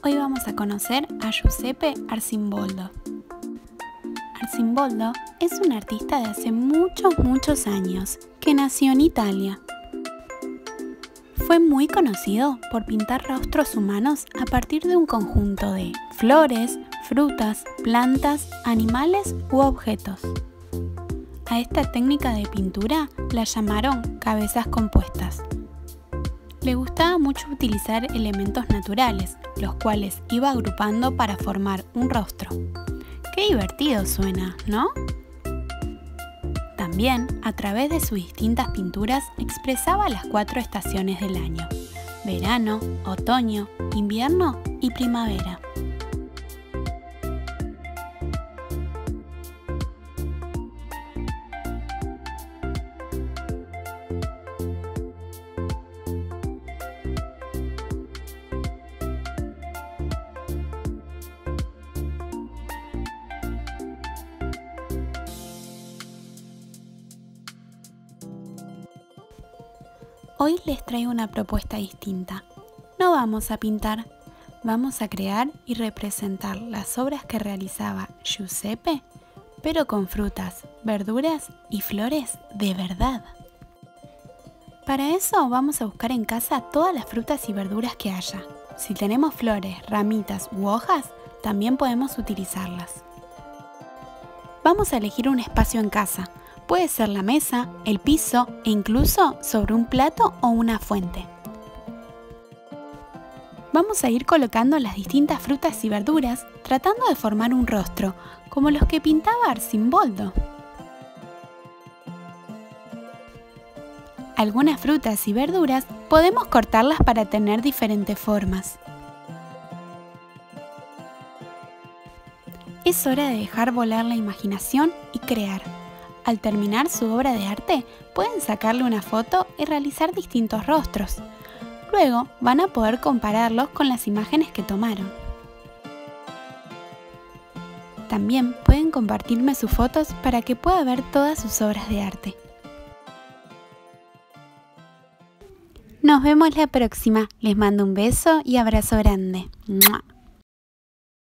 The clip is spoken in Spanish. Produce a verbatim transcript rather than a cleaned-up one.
Hoy vamos a conocer a Giuseppe Arcimboldo. Arcimboldo es un artista de hace muchos, muchos años que nació en Italia. Fue muy conocido por pintar rostros humanos a partir de un conjunto de flores, frutas, plantas, animales u objetos. A esta técnica de pintura la llamaron cabezas compuestas. Le gustaba mucho utilizar elementos naturales, los cuales iba agrupando para formar un rostro. ¡Qué divertido suena!, ¿no? También, a través de sus distintas pinturas, expresaba las cuatro estaciones del año: verano, otoño, invierno y primavera. Hoy les traigo una propuesta distinta. No vamos a pintar, vamos a crear y representar las obras que realizaba Giuseppe, pero con frutas, verduras y flores de verdad. Para eso vamos a buscar en casa todas las frutas y verduras que haya. Si tenemos flores, ramitas u hojas, también podemos utilizarlas. Vamos a elegir un espacio en casa. Puede ser la mesa, el piso e incluso sobre un plato o una fuente. Vamos a ir colocando las distintas frutas y verduras tratando de formar un rostro, como los que pintaba Arcimboldo. Algunas frutas y verduras podemos cortarlas para tener diferentes formas. Es hora de dejar volar la imaginación y crear. Al terminar su obra de arte, pueden sacarle una foto y realizar distintos rostros. Luego van a poder compararlos con las imágenes que tomaron. También pueden compartirme sus fotos para que pueda ver todas sus obras de arte. Nos vemos la próxima. Les mando un beso y abrazo grande. ¡Mua!